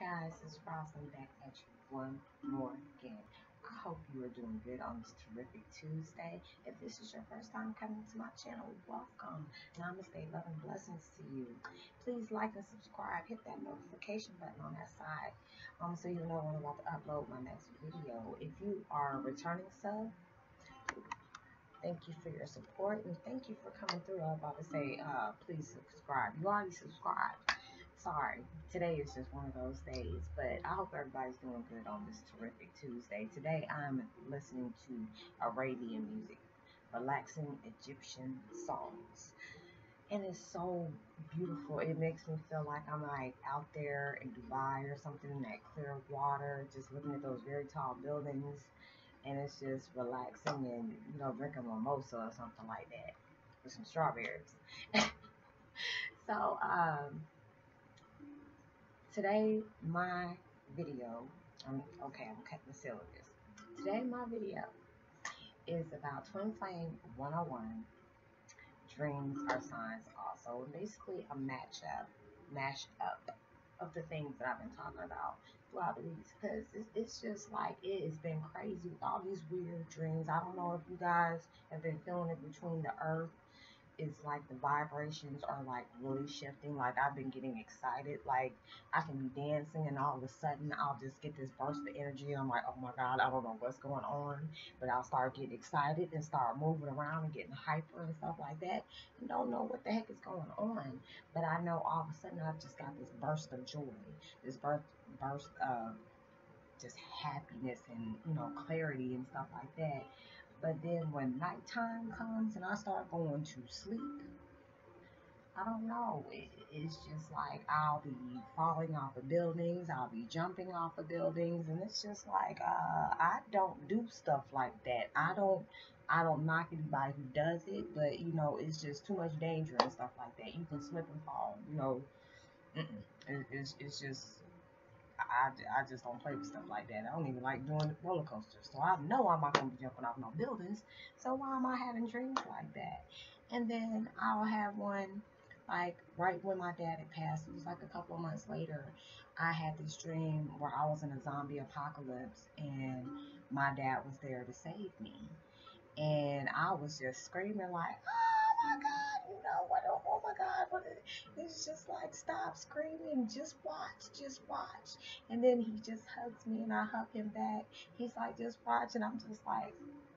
guys, it's Roslyn back at you one more again. I hope you are doing good on this terrific Tuesday. If this is your first time coming to my channel, welcome. Namaste, love and blessings to you. Please like and subscribe. Hit that notification button on that side so you know when I'm about to upload my next video. If you are a returning sub, thank you for your support and thank you for coming through. I was about to say, please subscribe. You already subscribed. Sorry, today is just one of those days, but I hope everybody's doing good on this terrific Tuesday. Today I'm listening to Arabian music, relaxing Egyptian songs. And it's so beautiful. It makes me feel like I'm like out there in Dubai or something in that clear water, just looking at those very tall buildings. And it's just relaxing and, drinking mimosa or something like that with some strawberries. So, today, my video, I'm cutting the syllabus. Today, my video is about Twin Flame 101, Dreams Are Signs Also. Basically, a mashed up of the things that I've been talking about throughout the weeks because it's just like it has been crazy with all these weird dreams. I don't know if you guys have been feeling it between the earth. It's like the vibrations are like really shifting. Like I've been getting excited. Like I can be dancing and all of a sudden I'll just get this burst of energy. I'm like, oh my God, I don't know what's going on. But I'll start getting excited and start moving around and getting hyper and stuff like that. And don't know what the heck is going on. But I know all of a sudden I've just got this burst of joy. This burst of just happiness and clarity and stuff like that. But then when nighttime comes and I start going to sleep, I don't know. It's just like I'll be falling off of buildings, I'll be jumping off of buildings, and it's just like I don't do stuff like that. I don't knock anybody who does it, but it's just too much danger and stuff like that. You can slip and fall. It's just I just don't play with stuff like that. I don't even like doing roller coasters. So I know I'm not going to be jumping off no buildings. So why am I having dreams like that? And then I'll have one like right when my dad had passed. It was like a couple of months later. I had this dream where I was in a zombie apocalypse and my dad was there to save me. And I was just screaming like, oh my God, what, oh my God, what is, it's just like, stop screaming, just watch. And then he just hugs me and I hug him back. He's like, just watch. And I'm just like,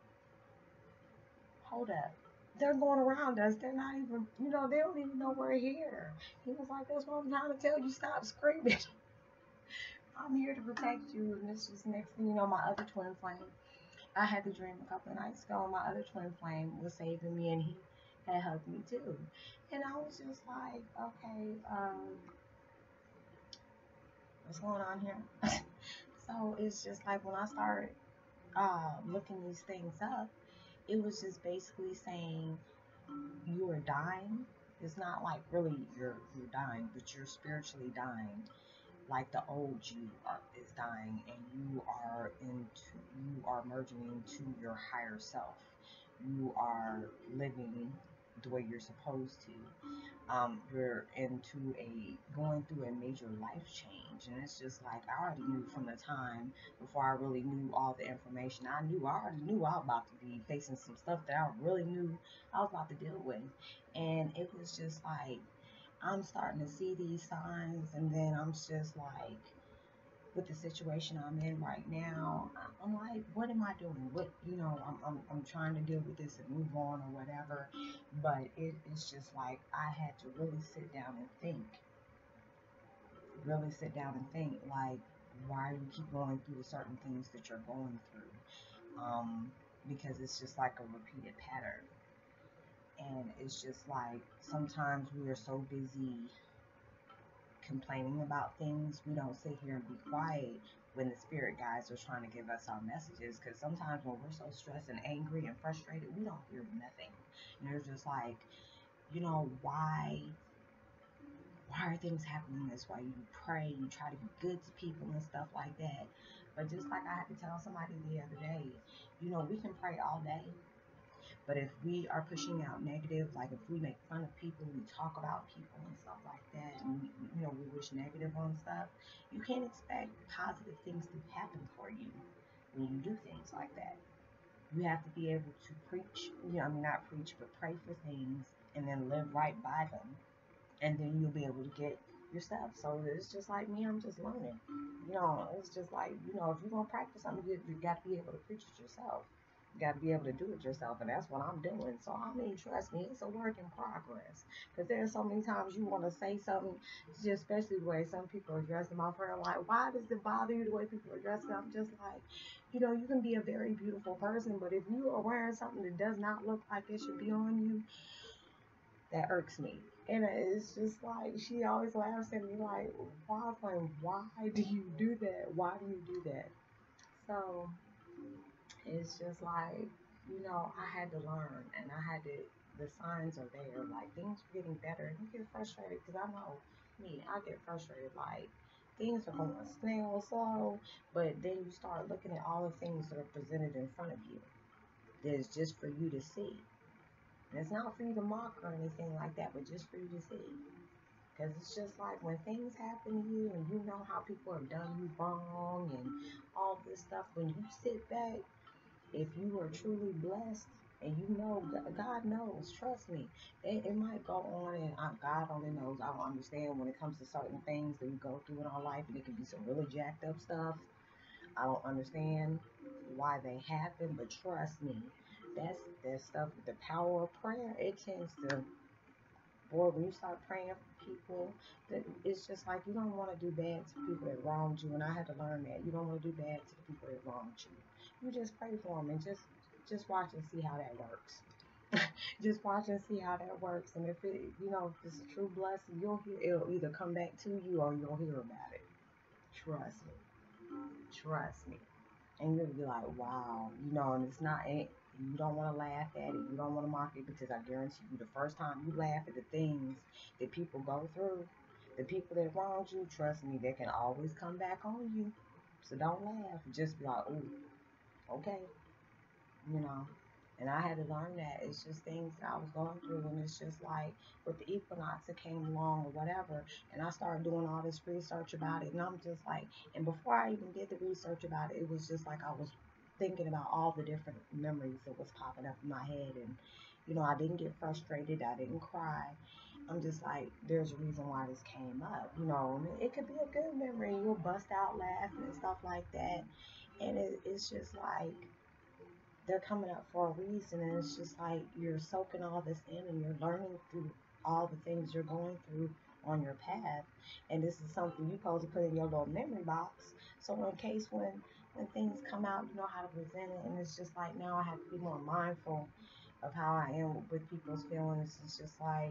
hold up. They're going around us. They're not even, they don't even know we're here. He was like, that's what I'm trying to tell you, stop screaming. I'm here to protect you. And this is next thing you know, my other twin flame. I had the dream a couple of nights ago, and my other twin flame was saving me, and he had hugged me too. And I was just like, okay, what's going on here? So it's just like when I started looking these things up, it was just basically saying you are dying. It's not like really you're dying, but you're spiritually dying. Like the old you is dying, and you are merging into your higher self. You are living the way you're supposed to. You're going through a major life change, and it's just like I already knew from the time before I really knew all the information. I already knew I was about to be facing some stuff that I really knew I was about to deal with, and it was just like I'm starting to see these signs, and then I'm just like, with the situation I'm in right now, I'm like, what am I doing? I'm trying to deal with this and move on or whatever, but it's just like I had to really sit down and think, like, why you keep going through the certain things that you're going through, because it's just like a repeated pattern. And it's just like sometimes we are so busy complaining about things, we don't sit here and be quiet when the spirit guides are trying to give us our messages. Because sometimes when we're so stressed and angry and frustrated, we don't hear nothing. And they're just like, why are things happening this way? You pray, you try to be good to people and stuff like that. But just like I had to tell somebody the other day, we can pray all day, But if we are pushing out negative, like if we make fun of people, we talk about people and stuff like that, and we wish negative on stuff, you can't expect positive things to happen for you when you do things like that. You have to be able to preach, I mean, not preach, but pray for things and then live right by them. And then you'll be able to get your stuff. So it's just like me, I'm just learning. It's just like, if you're going to practice something, you got to be able to preach it yourself. You got to be able to do it yourself. And that's what I'm doing. So, I mean, trust me, it's a work in progress. Because there's so many times you want to say something, just especially the way some people are dressed. My friend, like, why does it bother you the way people are dressed? I'm just like, you can be a very beautiful person, but if you are wearing something that does not look like it should be on you, that irks me. And it's just like, she always laughs at me like, why do you do that? Why do you do that? So it's just like, I had to learn, and the signs are there, like things are getting better, and you get frustrated, because I know me, I get frustrated, like things are going snail slow, but then you start looking at all the things that are presented in front of you that's just for you to see. And it's not for you to mock or anything like that, but just for you to see. Because it's just like when things happen to you and you know how people have done you wrong and all this stuff, when you sit back, if you are truly blessed and God knows, trust me, it might go on, and God only knows. I don't understand when it comes to certain things that we go through in our life, and it can be some really jacked up stuff. I don't understand why they happen, but trust me, that stuff with the power of prayer, it tends to, boy, when you start praying for people, that it's just like you don't want to do bad to people that wronged you, and I had to learn that you don't want to do bad to the people that wronged you. You just pray for them and just watch and see how that works. Just watch and see how that works, and if if it's a true blessing, it'll either come back to you or you'll hear about it. Trust me, trust me. And you'll be like, wow, and it's not, you don't want to laugh at it, you don't want to mock it, because I guarantee you, the first time you laugh at the things that people go through, the people that wronged you, trust me, they can always come back on you. So don't laugh, just be like, ooh, okay, you know. And I had to learn that. It's just things that I was going through, and it's just like with the equinox that came along or whatever, and I started doing all this research about it, and I'm just like, and before I even did the research about it, it was just like I was thinking about all the different memories that was popping up in my head, and I didn't get frustrated, I didn't cry. I'm just like, there's a reason why this came up, and it could be a good memory, you'll bust out laughing and stuff like that, and it's just like, they're coming up for a reason, and it's just like you're soaking all this in and you're learning through all the things you're going through on your path, and this is something you're supposed to put in your little memory box, so in case when things come out, you know how to present it. And it's just like, now I have to be more mindful of how I am with people's feelings. It's just like,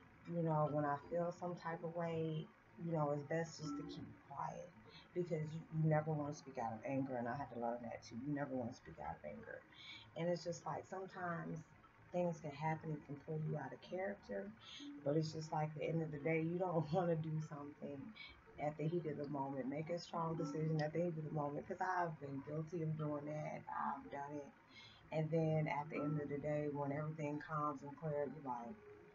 when I feel some type of way, it's best just to keep quiet, because you never want to speak out of anger, and I had to learn that too. You never want to speak out of anger. And it's just like, sometimes things can happen and can pull you out of character, but it's just like, at the end of the day, you don't want to do something at the heat of the moment. Make a strong decision at the heat of the moment, because I've been guilty of doing that. I've done it. And then at the end of the day, when everything calms and clears, you're like,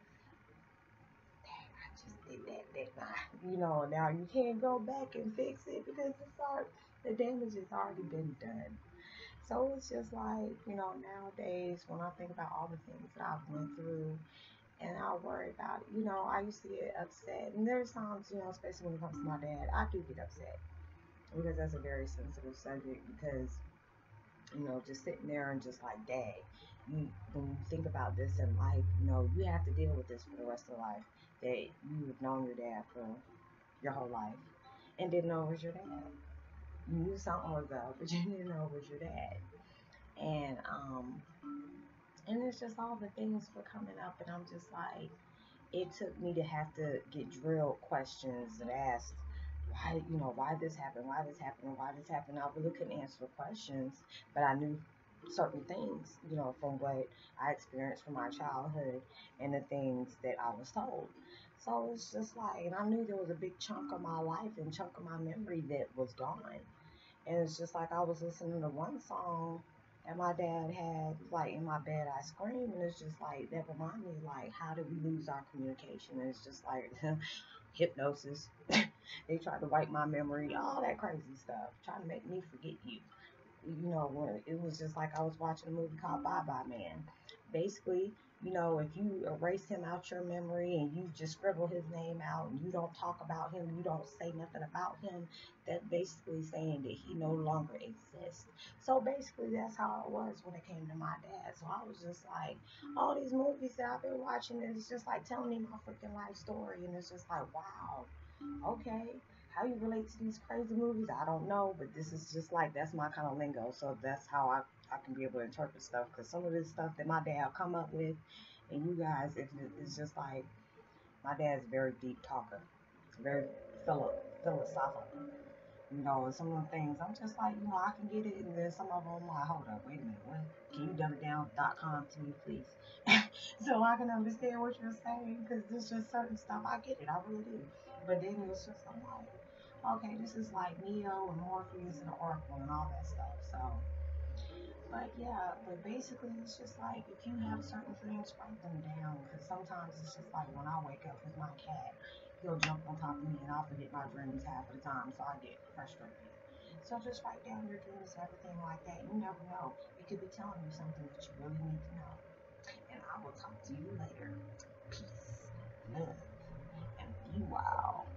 I just did that, didn't I? Now you can't go back and fix it, because the damage has already been done. So it's just like, nowadays, when I think about all the things that I've went through, and I worry about it, I used to get upset. And there's times, especially when it comes to my dad, I do get upset, because that's a very sensitive subject, because, just sitting there and just like, dang, when you think about this in life, you have to deal with this for the rest of life, that you've known your dad for your whole life and didn't know it was your dad. You knew something was up, but you didn't know it was your dad. And it's just all the things were coming up, and I'm just like, it took me to have to get drilled questions and asked, why this happened, why this happened, why this happened. I really couldn't answer the questions, but I knew certain things, from what I experienced from my childhood and the things that I was told. So it's just like, and I knew there was a big chunk of my life and chunk of my memory that was gone. And it's just like, I was listening to one song that my dad had, like, in my bed. I scream, and it's just like, that remind me, like, how did we lose our communication? And it's just like, hypnosis. They tried to wipe my memory, all that crazy stuff, trying to make me forget you. You know, when it was just like I was watching a movie called Bye Bye Man. Basically, you know, if you erase him out your memory and you just scribble his name out and you don't talk about him, you don't say nothing about him, that's basically saying that he no longer exists. So basically, that's how it was when it came to my dad. So I was just like, all these movies that I've been watching, it's just like telling me my freaking life story, and it's just like, wow, okay. How you relate to these crazy movies, I don't know, but this is just like, that's my kind of lingo. So that's how I can be able to interpret stuff. Because some of this stuff that my dad come up with, and you guys, it's just like, my dad's a very deep talker, very philosophical. You know, and some of the things, I'm just like, you know, I can get it. And then some of them, I'm like, hold up, wait a minute, what? Can you dumb it down.com to me, please? So I can understand what you're saying, because there's just certain stuff, I get it, I really do. But then it's just, I'm like, okay, this is like Neo and Morpheus and Oracle and all that stuff. So, but yeah, but basically it's just like, if you have certain things, write them down. Because sometimes it's just like when I wake up with my cat, he'll jump on top of me and I'll forget my dreams half of the time. So I get frustrated. So just write down your dreams and everything like that. You never know. It could be telling you something that you really need to know. And I will talk to you later. Peace, love, and be wild.